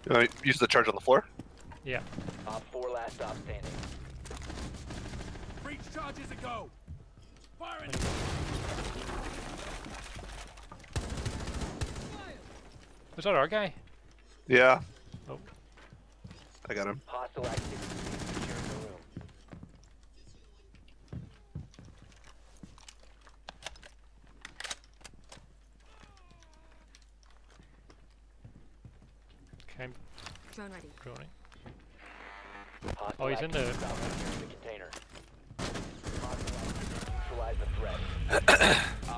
Use the charge on the floor. Yeah. Op 4 last stop standing. Breach charges a go. Firing. Was that our guy? Yeah, Oh. I got him. Hostile activity. Securing the room. Okay, Drone ready. droning. Hostile Oh, he's in activity. the- Stop securing the container. Hostile activity. Neutralize the threat.